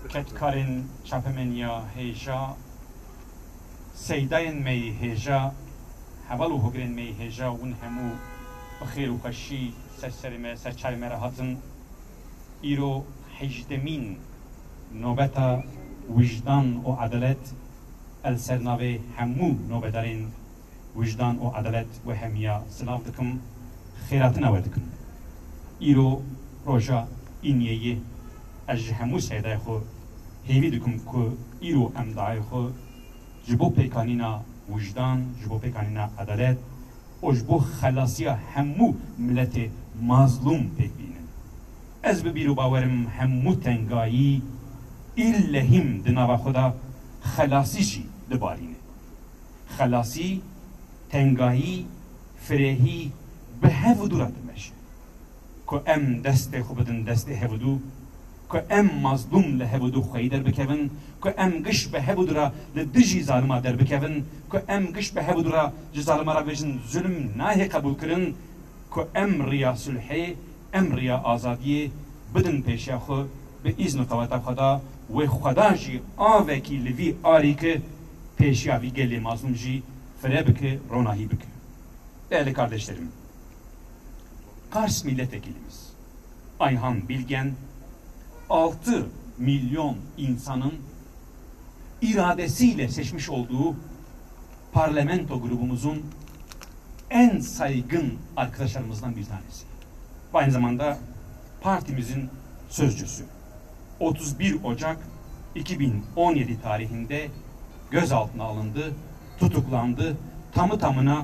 Ketkarin çapemenya heja seydayen mey heja havalu hogren mey heja un hemu bxir u xaşi serserime serçarime rahatın İro hecdemin nobeta vicdan o adalet el sernave hemu nobedarin vicdan o adalet ve hemiya sınav dıkım xeyratına verdikim. İro roja inyeyi از همو سیده خو هیوی دکم که ایرو امدای خو جبو پیکانینا وجدان جبو پیکانینا عدالت و جبو خلاصیا همو ملت مظلوم پیک بینن از ببیرو باورم همو تنگایی ایلهم دناوا خدا خلاصیشی دبارینه خلاصی تنگایی فرهی به هفو دورات میشه که ام دست خوبدن دست هفو که ام مظلوم لهبودو خواهی در بکوین که ام گش به هبودو را لدجی ظالما در بکوین که ام گش به هبودو را ظالما را بجن ظلم ناهی قبول کرن که ام ریا صلحی ام ریا آزادی بدن پیشیا خو به ایزن قوتا خدا و خدا جی آوه کی لوی آری که پیشیا وی گلی مظلوم جی فره بکه روناهی بکه. Değerli kardeşlerim, Kars milletvekilimiz Ayhan Bilgen 6 milyon insanın iradesiyle seçmiş olduğu parlamento grubumuzun en saygın arkadaşlarımızdan bir tanesi. Aynı zamanda partimizin sözcüsü. 31 Ocak 2017 tarihinde gözaltına alındı, tutuklandı. Tamı tamına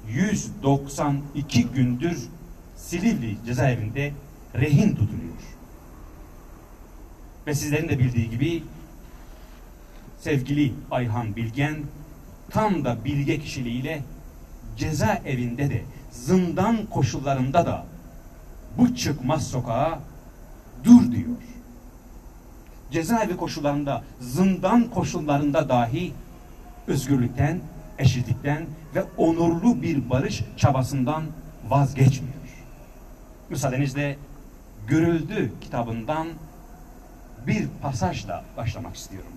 192 gündür Silivri cezaevinde rehin tutuluyor. Ve sizlerin de bildiği gibi sevgili Ayhan Bilgen tam da bilge kişiliğiyle cezaevinde de zindan koşullarında da bu çıkmaz sokağa dur diyor. Cezaevi koşullarında, zindan koşullarında dahi özgürlükten, eşitlikten ve onurlu bir barış çabasından vazgeçmiyor. Müsaadenizle Görüldü kitabından bir pasajla başlamak istiyorum.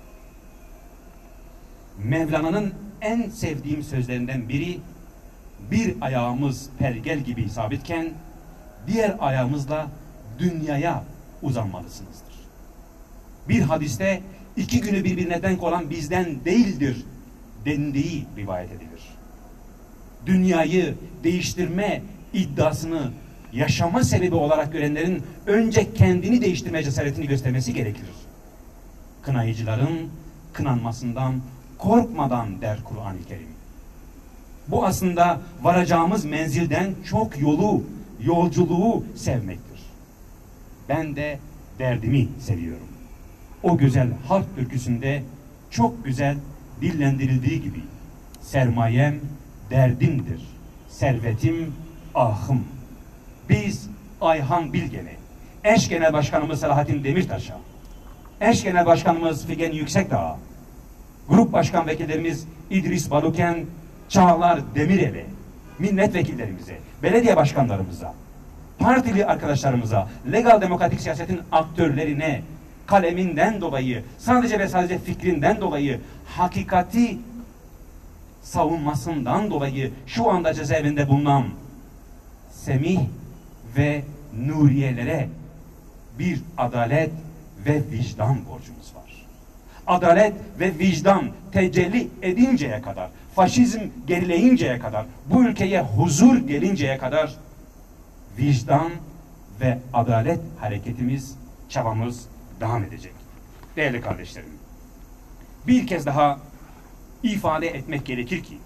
Mevlana'nın en sevdiğim sözlerinden biri, bir ayağımız pergel gibi sabitken diğer ayağımızla dünyaya uzanmalısınızdır. Bir hadiste 2 günü birbirine denk olan bizden değildir dendiği rivayet edilir. Dünyayı değiştirme iddiasını yaşama sebebi olarak görenlerin önce kendini değiştirme cesaretini göstermesi gerekir. Kınayıcıların kınanmasından korkmadan der Kur'an-ı Kerim. Bu aslında varacağımız menzilden çok yolculuğu sevmektir. Ben de derdimi seviyorum. O güzel halk türküsünde çok güzel dillendirildiği gibi sermayem derdimdir, servetim ahım. Biz Ayhan Bilgen'i, eş genel başkanımız Selahattin Demirtaş'a, eş genel başkanımız Figen Yüksekdağ'a, grup başkan vekillerimiz İdris Baluken, Çağlar Demirel'e, milletvekillerimize, belediye başkanlarımıza, partili arkadaşlarımıza, legal demokratik siyasetin aktörlerine, kaleminden dolayı, sadece ve sadece fikrinden dolayı, hakikati savunmasından dolayı şu anda cezaevinde bulunan Semih ve Nuriyelere bir adalet ve vicdan borcumuz var. Adalet ve vicdan tecelli edinceye kadar, faşizm gerileyinceye kadar, bu ülkeye huzur gelinceye kadar vicdan ve adalet hareketimiz, çabamız devam edecek. Değerli kardeşlerim, bir kez daha ifade etmek gerekir ki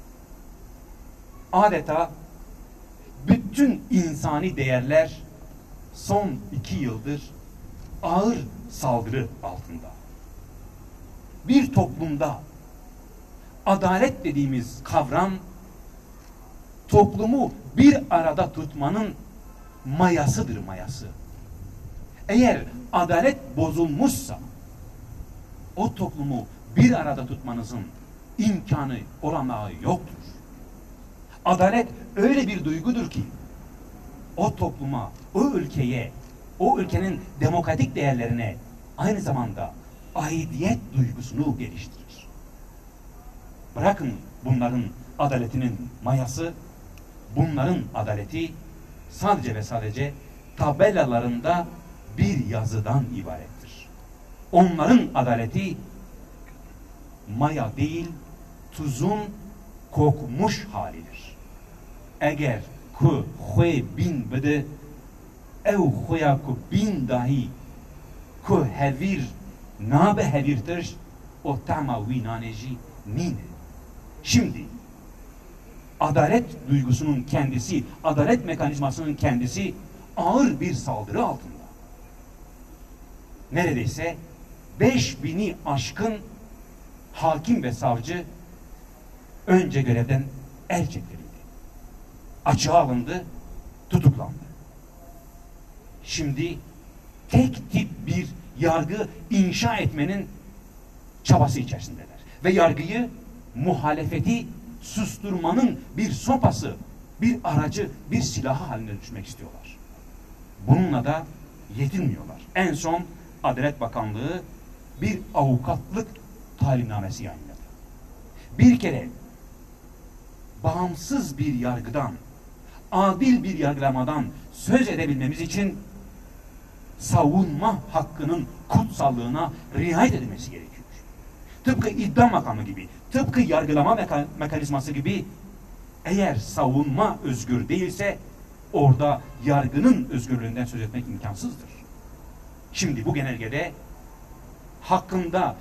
adeta bütün insani değerler son 2 yıldır ağır saldırı altında. Bir toplumda adalet dediğimiz kavram toplumu bir arada tutmanın mayasıdır, mayası. Eğer adalet bozulmuşsa o toplumu bir arada tutmanızın imkanı, olanağı yoktur. Adalet öyle bir duygudur ki o topluma, o ülkeye, o ülkenin demokratik değerlerine aynı zamanda aidiyet duygusunu geliştirir. Bırakın bunların adaletinin mayası, bunların adaleti sadece ve sadece tabelalarında bir yazıdan ibarettir. Onların adaleti maya değil, tuzun kokmuş halidir. Eğer ku xwe bin bide, ev xweya ku bin dahi ku hevir nabe hevirtir, o tama vinaneji nine. Şimdi adalet duygusunun kendisi, adalet mekanizmasının kendisi ağır bir saldırı altında. Neredeyse 5000'i aşkın hakim ve savcı önce görevden el çektirildi. Açığa alındı, tutuklandı. Şimdi tek tip bir yargı inşa etmenin çabası içerisindeler. Ve yargıyı, muhalefeti susturmanın bir sopası, bir aracı, bir silahı haline düşmek istiyorlar. Bununla da yetinmiyorlar. En son Adalet Bakanlığı bir avukatlık talimnamesi yayınladı. Bir kere bağımsız bir yargıdan, adil bir yargılamadan söz edebilmemiz için savunma hakkının kutsallığına riayet edilmesi gerekiyor. Tıpkı iddia makamı gibi, tıpkı yargılama mekanizması gibi, eğer savunma özgür değilse orada yargının özgürlüğünden söz etmek imkansızdır. Şimdi bu genelgede hakkında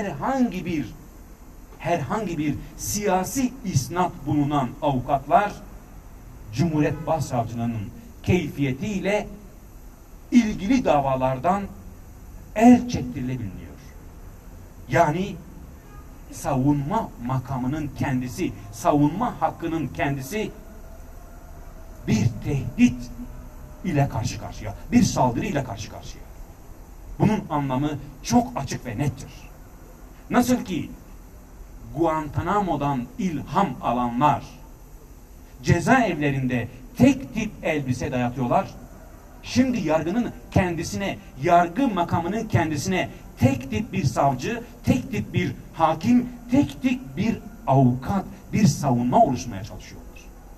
herhangi bir siyasi isnat bulunan avukatlar Cumhuriyet Başsavcılığının keyfiyetiyle ilgili davalardan el çektirilebiliyor. Yani savunma makamının kendisi, savunma hakkının kendisi bir tehdit ile karşı karşıya, bir saldırı ile karşı karşıya. Bunun anlamı çok açık ve nettir. Nasıl ki Guantanamo'dan ilham alanlar cezaevlerinde tek tip elbise dayatıyorlar, şimdi yargının kendisine, yargı makamının kendisine tek tip bir savcı, tek tip bir hakim, tek tip bir avukat, bir savunma oluşturmaya çalışıyorlar.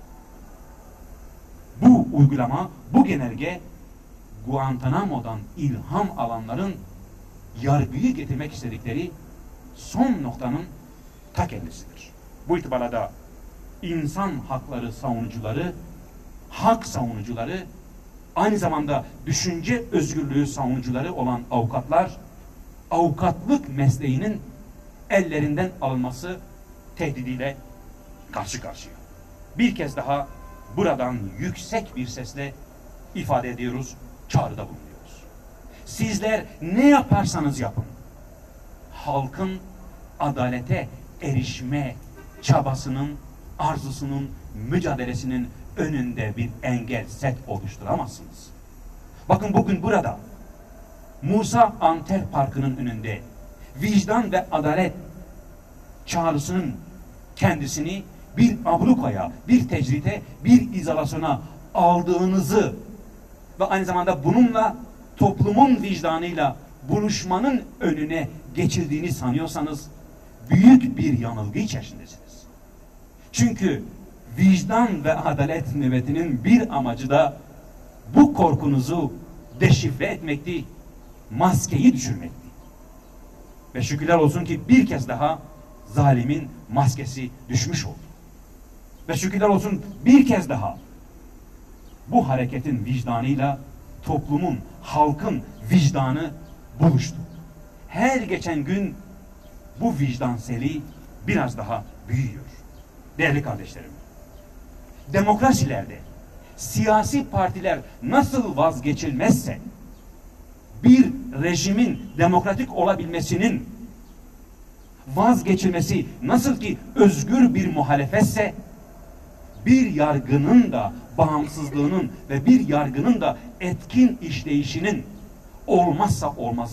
Bu uygulama, bu genelge Guantanamo'dan ilham alanların yargıyı getirmek istedikleri son noktanın ta kendisidir. Bu itibarla da insan hakları savunucuları, hak savunucuları, aynı zamanda düşünce özgürlüğü savunucuları olan avukatlar, avukatlık mesleğinin ellerinden alınması tehdidiyle karşı karşıya. Bir kez daha buradan yüksek bir sesle ifade ediyoruz, çağrıda bulunuyoruz. Sizler ne yaparsanız yapın, halkın adalete erişme çabasının, arzusunun, mücadelesinin önünde bir engel set oluşturamazsınız. Bakın bugün burada Musa Anter Parkı'nın önünde vicdan ve adalet çağrısının kendisini bir ablukaya, bir tecrite, bir izolasyona aldığınızı ve aynı zamanda bununla toplumun vicdanıyla buluşmanın önüne geçildiğini sanıyorsanız büyük bir yanılgı içerisindesiniz. Çünkü vicdan ve adalet nöbetinin bir amacı da bu korkunuzu deşifre etmekti, maskeyi düşürmekti. Ve şükürler olsun ki bir kez daha zalimin maskesi düşmüş oldu. Ve şükürler olsun bir kez daha bu hareketin vicdanıyla toplumun, halkın vicdanı buluştu. Her geçen gün bu vicdan seli biraz daha büyüyor. Değerli kardeşlerim, demokrasilerde siyasi partiler nasıl vazgeçilmezse, bir rejimin demokratik olabilmesinin vazgeçilmesi nasıl ki özgür bir muhalefetse, bir yargının da bağımsızlığının ve bir yargının da etkin işleyişinin olmazsa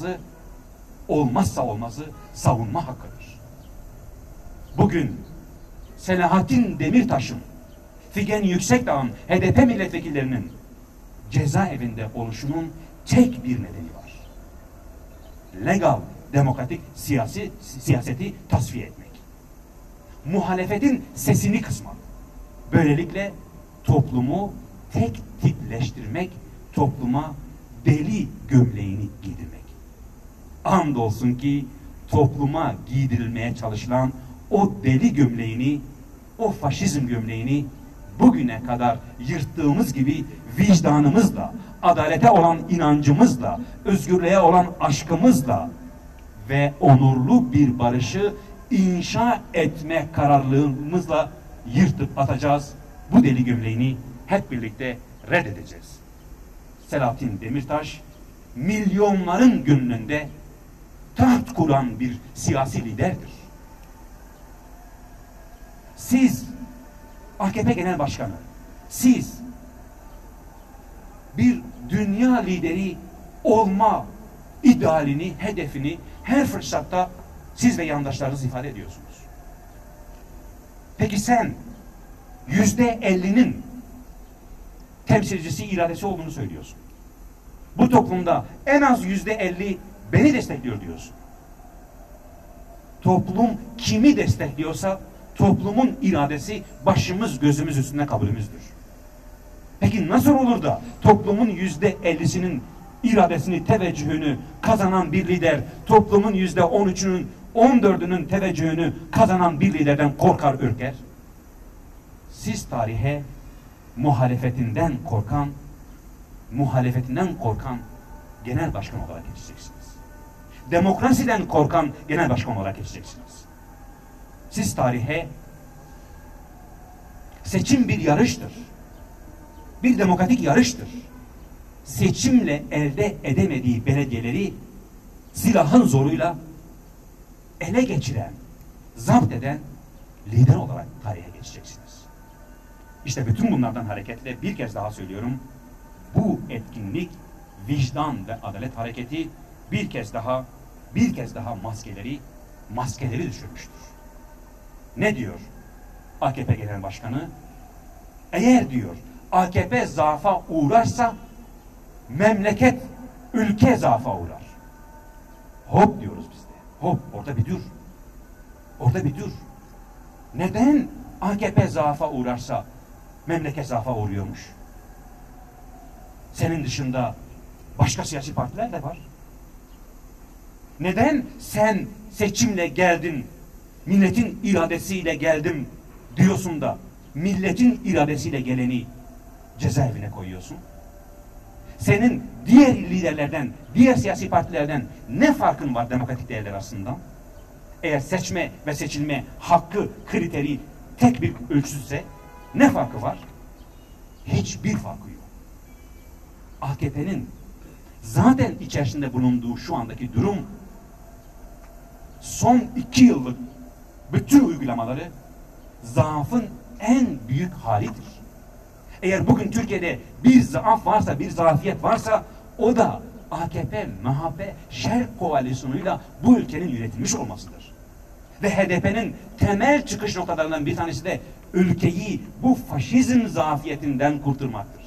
olmazı savunma hakkıdır. Bugün Selahattin Demirtaş'ın, Figen Yüksekdağ'ın, HDP milletvekillerinin cezaevinde oluşunun tek bir nedeni var. legal, demokratik siyaseti tasfiye etmek. Muhalefetin sesini kısmak. Böylelikle toplumu tek tipleştirmek, topluma deli gömleğini giydirmek. Andolsun ki topluma giydirilmeye çalışılan o deli gömleğini, o faşizm gömleğini bugüne kadar yırttığımız gibi vicdanımızla, adalete olan inancımızla, özgürlüğe olan aşkımızla ve onurlu bir barışı inşa etme kararlılığımızla yırtıp atacağız. Bu deli gömleğini hep birlikte reddedeceğiz. Selahattin Demirtaş milyonların gönlünde taht kuran bir siyasi liderdir. Siz AKP Genel Başkanı, siz bir dünya lideri olma idealini, hedefini her fırsatta siz ve yandaşlarınız ifade ediyorsunuz. Peki sen %50'nin temsilcisi, iradesi olduğunu söylüyorsun. Bu toplumda en az %50 beni destekliyor diyorsun. Toplum kimi destekliyorsa toplumun iradesi başımız gözümüz üstünde kabulümüzdür. Peki nasıl olur da toplumun %50'sinin iradesini, teveccühünü kazanan bir lider, toplumun %13'ünün, 14'ünün teveccühünü kazanan bir liderden korkar, ürker? Siz tarihe muhalefetinden korkan genel başkan olarak geçeceksiniz. Demokrasiden korkan genel başkan olarak geçeceksiniz. Siz tarihe seçim bir yarıştır. Bir demokratik yarıştır. Seçimle elde edemediği belediyeleri silahın zoruyla ele geçiren, zapt eden lider olarak tarihe geçeceksiniz. İşte bütün bunlardan hareketle bir kez daha söylüyorum. Bu etkinlik, vicdan ve adalet hareketi bir kez daha maskeleri düşürmüştür. Ne diyor AKP Genel Başkanı? Eğer diyor AKP zaafa uğrarsa memleket, ülke zaafa uğrar. Hop diyoruz biz de. Hop, orada bir dur. Orada bir dur. Neden AKP zaafa uğrarsa memleket zaafa uğruyormuş? Senin dışında başka siyasi partiler de var. Neden sen seçimle geldin, milletin iradesiyle geldim diyorsun da milletin iradesiyle geleni cezaevine koyuyorsun? Senin diğer liderlerden, diğer siyasi partilerden ne farkın var demokratik değerler aslında? Eğer seçme ve seçilme hakkı kriteri tek bir ölçütse ne farkı var? Hiçbir farkı yok. AKP'nin zaten içerisinde bulunduğu şu andaki durum son 2 yıllık bütün uygulamaları zaafın en büyük halidir. Eğer bugün Türkiye'de bir zaaf varsa, bir zafiyet varsa o da AKP, MHP, Şer koalisyonuyla bu ülkenin yönetilmiş olmasıdır. Ve HDP'nin temel çıkış noktalarından bir tanesi de ülkeyi bu faşizm zafiyetinden kurtarmaktır.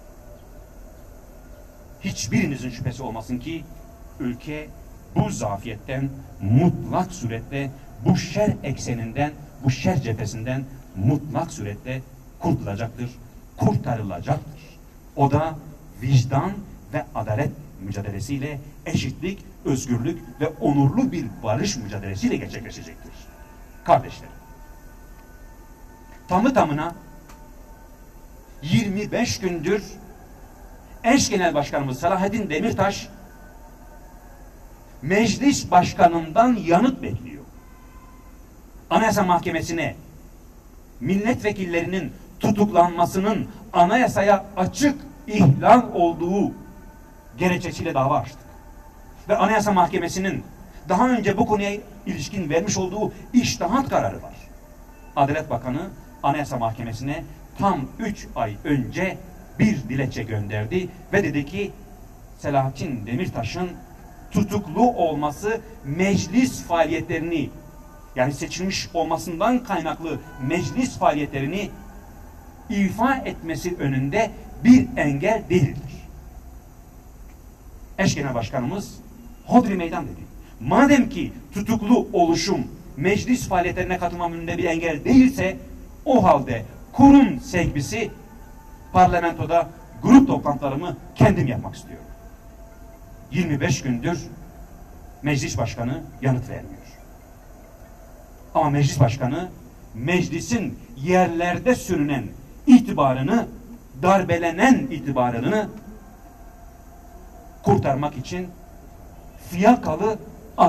Hiçbirinizin şüphesi olmasın ki ülke bu zafiyetten mutlak surette, bu şer ekseninden, bu şer cephesinden mutlak surette kurtulacaktır, kurtarılacaktır. O da vicdan ve adalet mücadelesiyle, eşitlik, özgürlük ve onurlu bir barış mücadelesiyle gerçekleşecektir. Kardeşlerim, tamı tamına 25 gündür eş genel başkanımız Selahattin Demirtaş meclis başkanından yanıt bekliyor. Anayasa Mahkemesi'ne milletvekillerinin tutuklanmasının anayasaya açık ihlal olduğu gerekçesiyle dava açtık. Ve Anayasa Mahkemesi'nin daha önce bu konuya ilişkin vermiş olduğu içtihat kararı var. Adalet Bakanı Anayasa Mahkemesi'ne tam 3 ay önce bir dilekçe gönderdi ve dedi ki Selahattin Demirtaş'ın tutuklu olması meclis faaliyetlerini, yani seçilmiş olmasından kaynaklı meclis faaliyetlerini ifa etmesi önünde bir engel değildir. Eş Genel Başkanımız Hodri meydan dedi. Madem ki tutuklu oluşum meclis faaliyetlerine katılmam önünde bir engel değilse, o halde kurum sevgisi parlamentoda grup toplantılarımı kendim yapmak istiyorum. 25 gündür meclis başkanı yanıt vermiyor. Ama meclis başkanı meclisin yerlerde sürünen itibarını, darbelenen itibarını kurtarmak için fiyakalı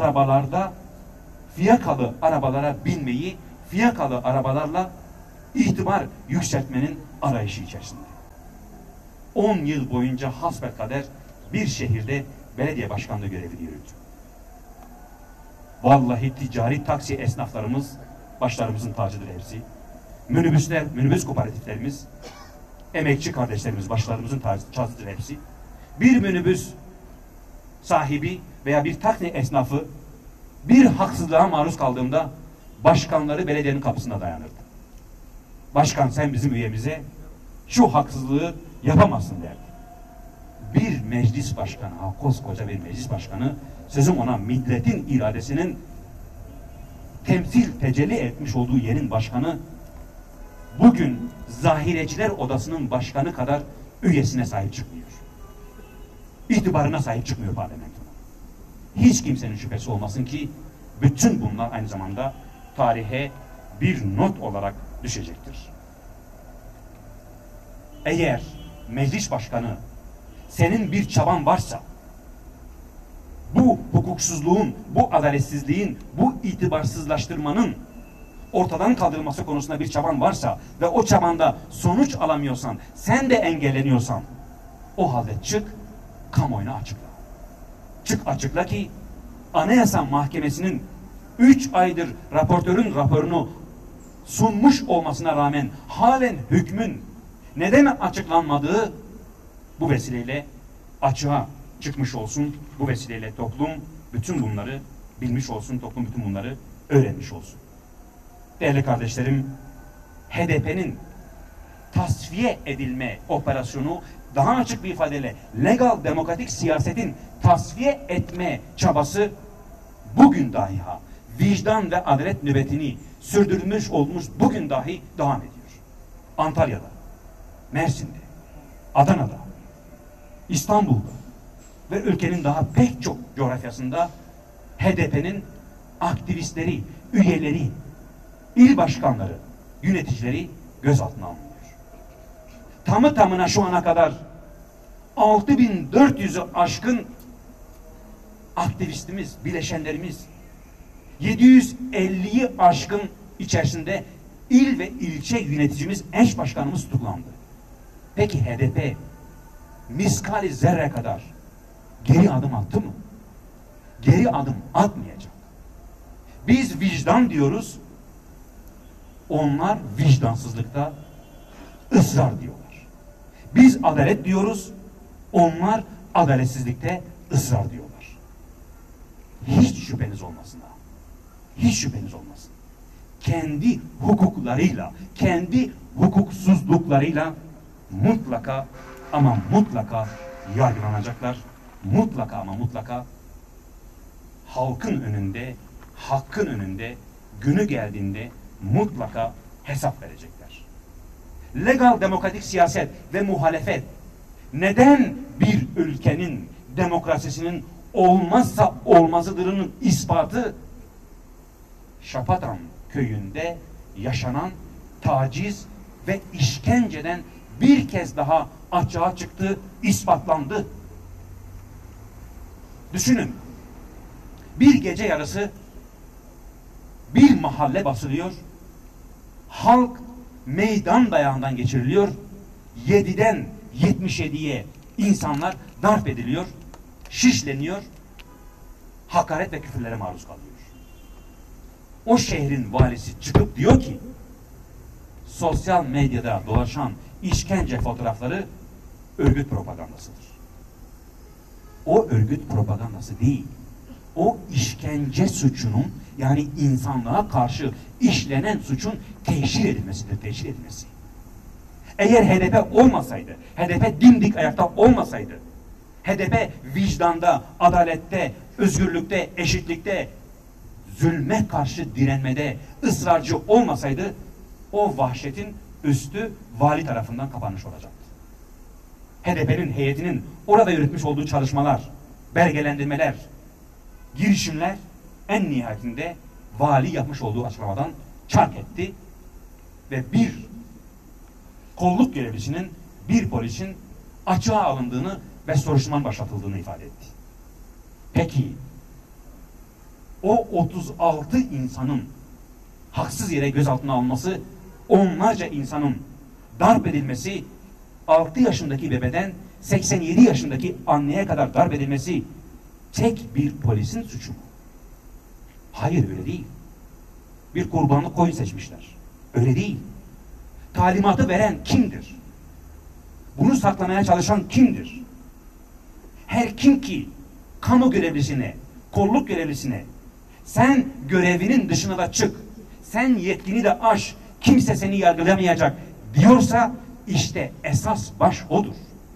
arabalara binmeyi, fiyakalı arabalarla itibar yükseltmenin arayışı içerisinde. 10 yıl boyunca hasbelkader bir şehirde belediye başkanlığı görevini yürüttü. Vallahi ticari taksi esnaflarımız başlarımızın tacıdır hepsi. Minibüsler, minibüs kooperatiflerimiz, emekçi kardeşlerimiz başlarımızın tacıdır hepsi. Bir minibüs sahibi veya bir taksi esnafı bir haksızlığa maruz kaldığında başkanları belediyenin kapısına dayanırdı. Başkan, sen bizim üyemize şu haksızlığı yapamazsın derdi. Bir meclis başkanı, koskoca bir meclis başkanı, sözüm ona milletin iradesinin tecelli etmiş olduğu yerin başkanı, bugün Zahireciler Odası'nın başkanı kadar üyesine sahip çıkmıyor. İtibarına sahip çıkmıyor parlamentoda. Hiç kimsenin şüphesi olmasın ki bütün bunlar aynı zamanda tarihe bir not olarak düşecektir. Eğer meclis başkanı senin bir çaban varsa, bu hukuksuzluğun, bu adaletsizliğin, bu itibarsızlaştırmanın ortadan kaldırılması konusunda bir çaban varsa ve o çabanda sonuç alamıyorsan, sen de engelleniyorsan, o halde çık, kamuoyuna açıkla. Çık açıkla ki Anayasa Mahkemesi'nin 3 aydır raportörün raporunu sunmuş olmasına rağmen halen hükmün neden açıklanmadığı bu vesileyle açığa çıkmış olsun. Bu vesileyle toplum bütün bunları bilmiş olsun. Toplum bütün bunları öğrenmiş olsun. Değerli kardeşlerim, HDP'nin tasfiye edilme operasyonu, daha açık bir ifadeyle legal demokratik siyasetin tasfiye etme çabası bugün dahi vicdan ve adalet nöbetini sürdürmüş olmuş bugün dahi devam ediyor. Antalya'da, Mersin'de, Adana'da, İstanbul'da ve ülkenin daha pek çok coğrafyasında HDP'nin aktivistleri, üyeleri, il başkanları, yöneticileri gözaltına alınıyor. Tamı tamına şu ana kadar 6400'ü aşkın aktivistimiz, bileşenlerimiz, 750'yi aşkın içerisinde il ve ilçe yöneticimiz, eş başkanımız tutuklandı. Peki HDP miskali zerre kadar geri adım attı mı? Geri adım atmayacak. Biz vicdan diyoruz, onlar vicdansızlıkta ısrar diyorlar. Biz adalet diyoruz, onlar adaletsizlikte ısrar diyorlar. Hiç şüpheniz olmasın ha. Hiç şüpheniz olmasın. Kendi hukuklarıyla, kendi hukuksuzluklarıyla mutlaka ama mutlaka yargılanacaklar. Mutlaka ama mutlaka halkın önünde, hakkın önünde günü geldiğinde mutlaka hesap verecekler. Legal demokratik siyaset ve muhalefet neden bir ülkenin demokrasisinin olmazsa olmazıdırının ispatı Şapatan köyünde yaşanan taciz ve işkenceden bir kez daha açığa çıktı, ispatlandı. Düşünün, bir gece yarısı bir mahalle basılıyor, halk meydan dayağından geçiriliyor, 7'den 77'ye insanlar darp ediliyor, şişleniyor, hakaret ve küfürlere maruz kalıyor. O şehrin valisi çıkıp diyor ki, sosyal medyada dolaşan işkence fotoğrafları örgüt propagandasıdır. O örgüt propagandası değil, o işkence suçunun, yani insanlığa karşı işlenen suçun teşhir edilmesidir, teşhir edilmesi. Eğer HDP olmasaydı, HDP dimdik ayakta olmasaydı, HDP vicdanda, adalette, özgürlükte, eşitlikte, zulme karşı direnmede ısrarcı olmasaydı o vahşetin üstü vali tarafından kapanmış olacaktı. HDP'nin heyetinin orada yürütmüş olduğu çalışmalar, belgelendirmeler, girişimler en nihayetinde vali yapmış olduğu açıklamadan çark etti ve bir kolluk görevlisinin, bir polisin açığa alındığını ve soruşturmanın başlatıldığını ifade etti. Peki o 36 insanın haksız yere gözaltına alınması, onlarca insanın darp edilmesi, 6 yaşındaki bebeden 87 yaşındaki anneye kadar darp edilmesi tek bir polisin suçu mu? Hayır, öyle değil. Bir kurbanlık koyun seçmişler. Öyle değil. Talimatı veren kimdir? Bunu saklamaya çalışan kimdir? Her kim ki kamu görevlisine, kolluk görevlisine sen görevinin dışına da çık, sen yetkini de aş, kimse seni yargılamayacak diyorsa işte esas baş odur.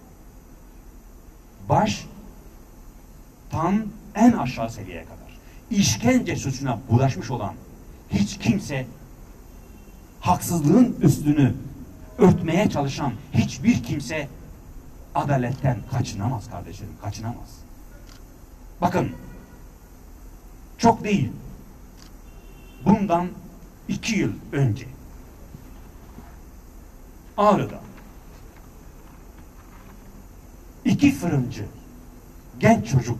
Baş tam en aşağı seviyeye kadar işkence suçuna bulaşmış olan hiç kimse, haksızlığın üstünü örtmeye çalışan hiçbir kimse adaletten kaçınamaz kardeşlerim, kaçınamaz. Bakın, çok değil, bundan 2 yıl önce Ağrı'da 2 fırıncı genç çocuk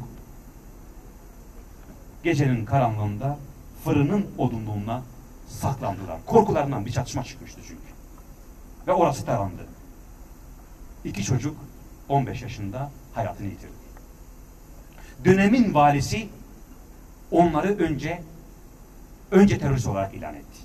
gecenin karanlığında fırının odunluğuna saklandılar. Korkularından bir çatışma çıkmıştı çünkü. Ve orası tarandı. 2 çocuk 15 yaşında hayatını yitirdi. Dönemin valisi onları önce terörist olarak ilan etti.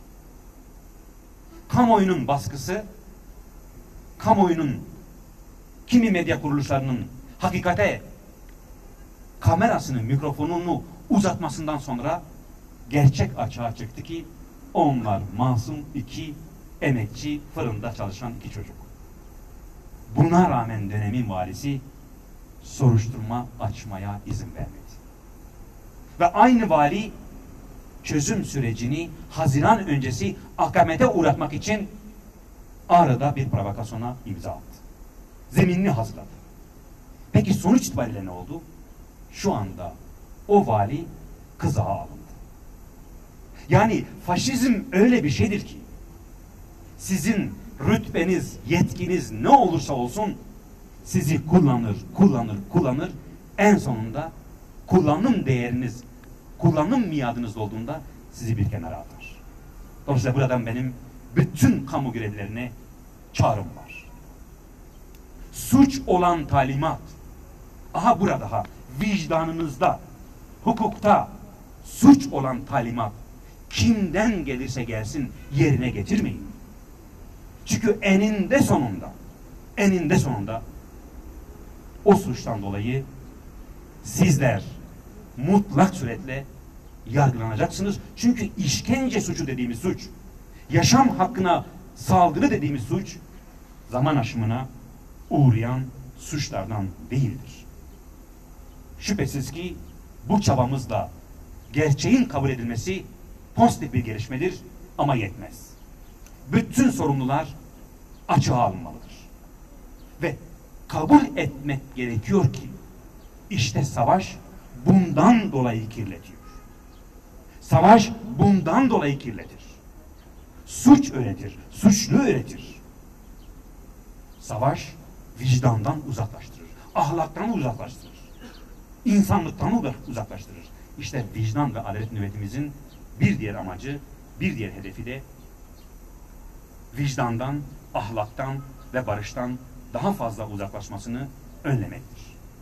Kamuoyunun baskısı, kamuoyunun, kimi medya kuruluşlarının hakikate kamerasını, mikrofonunu uzatmasından sonra gerçek açığa çıktı ki onlar masum 2 emekçi, fırında çalışan 2 çocuk. Buna rağmen dönemin valisi soruşturma açmaya izin vermedi. Ve aynı vali çözüm sürecini Haziran öncesi akamete uğratmak için Ağrı'da bir provokasyona imza attı. Zeminini hazırladı. Peki sonuç itibariyle ne oldu? Şu anda o vali kızağa alındı. Yani faşizm öyle bir şeydir ki sizin rütbeniz, yetkiniz ne olursa olsun sizi kullanır. En sonunda kullanım değeriniz, kullanım miadınız olduğunda sizi bir kenara atar. Dolayısıyla buradan benim bütün kamu görevlilerine çağrım var. Suç olan talimat, aha burada, vicdanınızda, hukukta suç olan talimat kimden gelirse gelsin yerine getirmeyin. Çünkü eninde sonunda o suçtan dolayı sizler mutlak suretle yargılanacaksınız. Çünkü işkence suçu dediğimiz suç, yaşam hakkına saldırı dediğimiz suç, zaman aşımına uğrayan suçlardan değildir. Şüphesiz ki bu çabamızla gerçeğin kabul edilmesi pozitif bir gelişmedir ama yetmez. Bütün sorumlular açığa alınmalıdır. Ve kabul etmek gerekiyor ki işte savaş bundan dolayı kirletiyor. Savaş bundan dolayı kirletir. Suç öğretir, suçlu öğretir. Savaş vicdandan uzaklaştırır, ahlaktan uzaklaştırır, insanlıktan uzaklaştırır. İşte vicdan ve adalet nöbetimizin bir diğer amacı, bir diğer hedefi de vicdandan, ahlaktan ve barıştan daha fazla uzaklaşmasını önlemektir.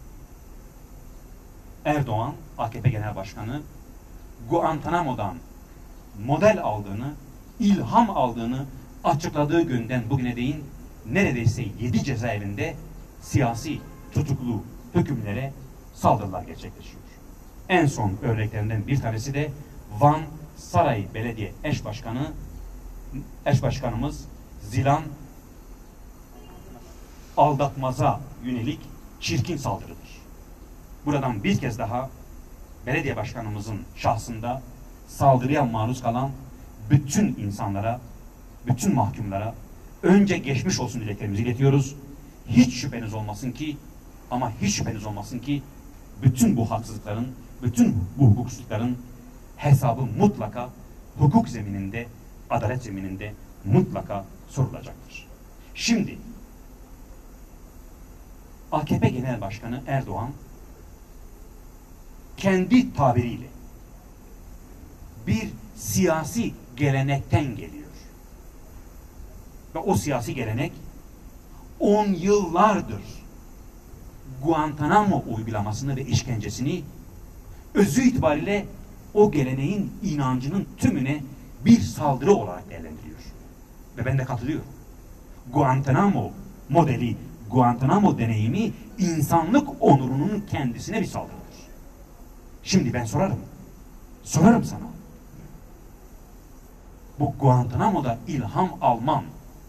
Erdoğan, AKP Genel Başkanı, Guantanamo'dan model aldığını, ilham aldığını açıkladığı günden bugüne değin neredeyse 7 cezaevinde siyasi tutuklu hükümlere saldırılar gerçekleşiyor. En son örneklerinden bir tanesi de Van Saray Belediye eş başkanımız Zilan Aldatmaz'a yönelik çirkin saldırıdır. Buradan bir kez daha belediye başkanımızın şahsında saldırıya maruz kalan bütün insanlara, bütün mahkumlara önce geçmiş olsun dileklerimizi iletiyoruz. Hiç şüpheniz olmasın ki, ama hiç şüpheniz olmasın ki bütün bu haksızlıkların, bütün bu hukuksuzlukların hesabı mutlaka hukuk zemininde, adalet zemininde mutlaka sorulacaktır. Şimdi AKP Genel Başkanı Erdoğan kendi tabiriyle bir siyasi gelenekten geliyor. Ve o siyasi gelenek 10 yıllardır Guantanamo uygulamasını ve işkencesini özü itibariyle o geleneğin inancının tümüne bir saldırı olarak değerlendiriyor. Ve ben de katılıyorum. Guantanamo modeli, Guantanamo deneyimi insanlık onurunun kendisine bir saldırıdır. Şimdi ben sorarım sana. Bu Guantanamo'da ilham alman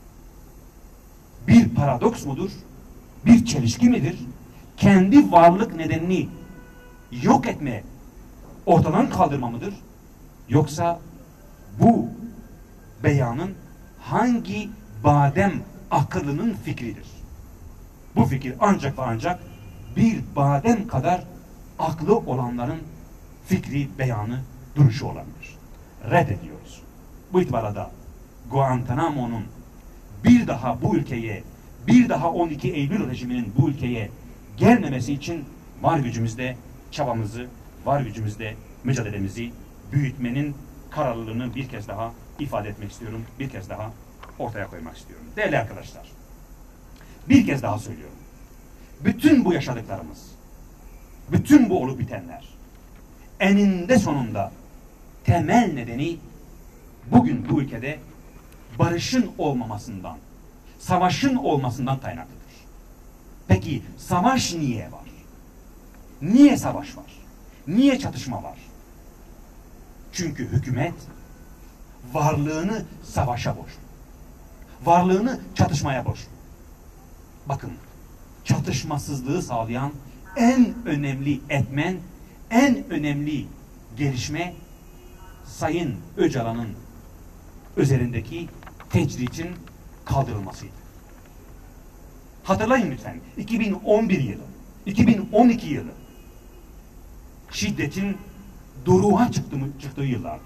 bir paradoks mudur? Bir çelişki midir? Kendi varlık nedenini yok etme, ortadan kaldırma mıdır? Yoksa bu beyanın hangi badem akıllının fikridir? Bu fikir ancak ve ancak bir badem kadar aklı olanların fikri, beyanı, duruşu olabilir. Reddediyoruz. Bu itibarla Guantanamo'nun bir daha bu ülkeye, bir daha 12 Eylül rejiminin bu ülkeye gelmemesi için var gücümüzde çabamızı, var gücümüzde mücadelemizi büyütmenin kararlılığını bir kez daha ifade etmek istiyorum. Bir kez daha ortaya koymak istiyorum. Değerli arkadaşlar, bir kez daha söylüyorum. Bütün bu yaşadıklarımız, bütün bu olup bitenler eninde sonunda temel nedeni bugün bu ülkede barışın olmamasından, savaşın olmasından kaynaklıdır. Peki savaş niye var? Niye savaş var? Niye çatışma var? Çünkü hükümet varlığını savaşa borçlu. Varlığını çatışmaya borçlu. Bakın, çatışmasızlığı sağlayan en önemli etmen, en önemli gelişme Sayın Öcalan'ın üzerindeki tecritin kaldırılmasıydı. Hatırlayın lütfen, 2011 yılı, 2012 yılı şiddetin doruğa çıktığı yıllardı.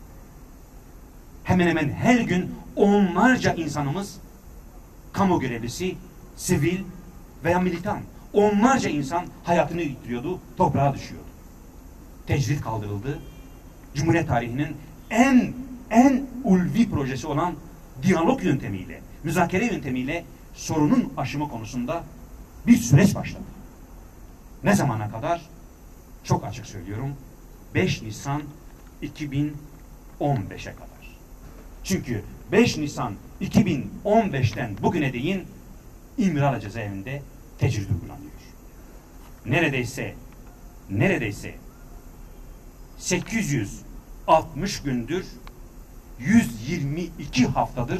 Hemen hemen her gün onlarca insanımız, kamu görevlisi, sivil veya militan, onlarca insan hayatını yitiriyordu, toprağa düşüyordu. Tecrit kaldırıldı. Cumhuriyet tarihinin en ulvi projesi olan diyalog yöntemiyle, müzakere yöntemiyle sorunun aşımı konusunda bir süreç başladı. Ne zamana kadar? Çok açık söylüyorum. 5 Nisan 2015'e kadar. Çünkü 5 Nisan 2015'ten bugüne değin İmralı cezaevinde tecrit uygulanıyor. Neredeyse 860 gündür, 122 haftadır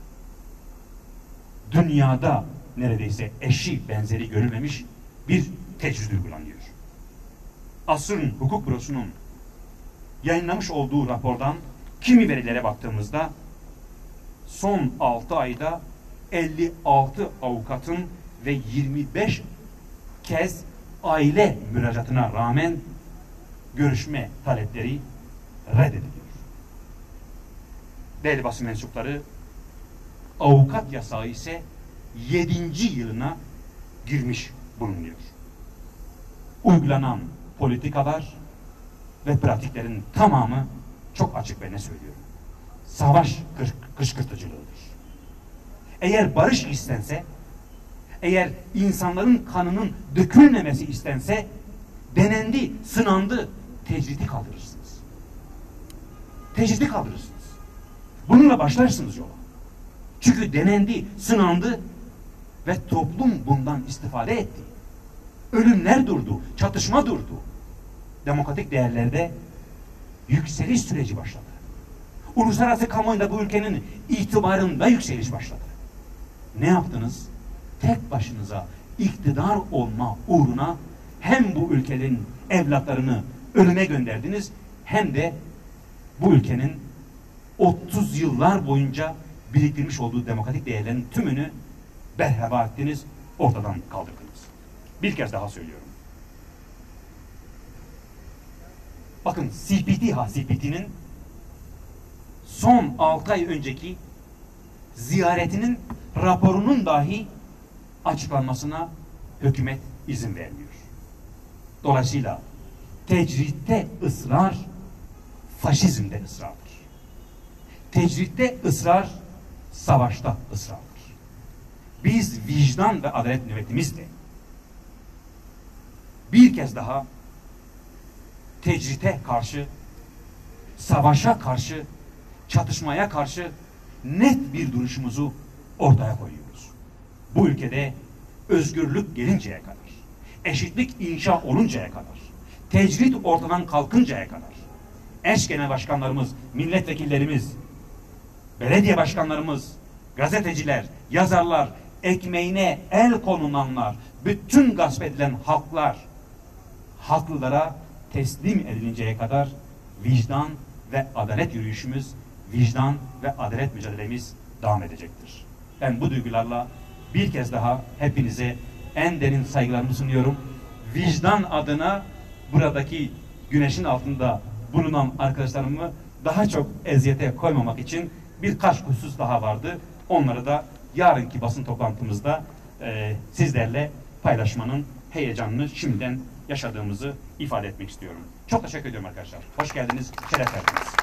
dünyada neredeyse eşi benzeri görülmemiş bir tecrit uygulanıyor. Asrın Hukuk Bürosu'nun yayınlamış olduğu rapordan kimi verilere baktığımızda son 6 ayda 56 avukatın ve 25 kez aile müracaatına rağmen görüşme talepleri reddediliyor. Değerli basın mensupları, avukat yasağı ise 7. yılına girmiş bulunuyor. Uygulanan politikalar ve pratiklerin tamamı çok açık ve ne söylüyorum? Savaş kışkırtıcılığıdır. Eğer barış istense, eğer insanların kanının dökülmemesi istense, denendi, sınandı, tecridi kaldırırsınız. Tecridi kaldırırsınız. Bununla başlarsınız yola. Çünkü denendi, sınandı ve toplum bundan istifade etti. Ölümler durdu, çatışma durdu. Demokratik değerlerde yükseliş süreci başladı. Uluslararası kamuoyunda bu ülkenin itibarında yükseliş başladı. Ne yaptınız? Tek başınıza iktidar olma uğruna hem bu ülkenin evlatlarını ölüme gönderdiniz, hem de bu ülkenin 30 yıllar boyunca biriktirmiş olduğu demokratik değerlerin tümünü berhava ettiniz, ortadan kaldırdınız. Bir kez daha söylüyorum. Bakın CPT'nin son 6 ay önceki ziyaretinin raporunun dahi açıklanmasına hükümet izin vermiyor. Dolayısıyla tecritte ısrar faşizmde ısrardır. Tecritte ısrar savaşta ısrardır. Biz vicdan ve adalet nöbetimizle bir kez daha tecrite karşı, savaşa karşı, çatışmaya karşı net bir duruşumuzu ortaya koyuyoruz. Bu ülkede özgürlük gelinceye kadar, eşitlik inşa oluncaya kadar, tecrit ortadan kalkıncaya kadar, eş genel başkanlarımız, milletvekillerimiz, belediye başkanlarımız, gazeteciler, yazarlar, ekmeğine el konulanlar, bütün gasp edilen halklar, haklılara teslim edilinceye kadar vicdan ve adalet yürüyüşümüz, vicdan ve adalet mücadelemiz devam edecektir. Ben bu duygularla bir kez daha hepinize en derin saygılarımı sunuyorum. Vicdan adına buradaki güneşin altında bulunan arkadaşlarımı daha çok eziyete koymamak için birkaç husus daha vardı. Onları da yarınki basın toplantımızda sizlerle paylaşmanın heyecanını şimdiden yaşadığımızı ifade etmek istiyorum. Çok teşekkür ediyorum arkadaşlar. Hoş geldiniz, şeref verdiniz.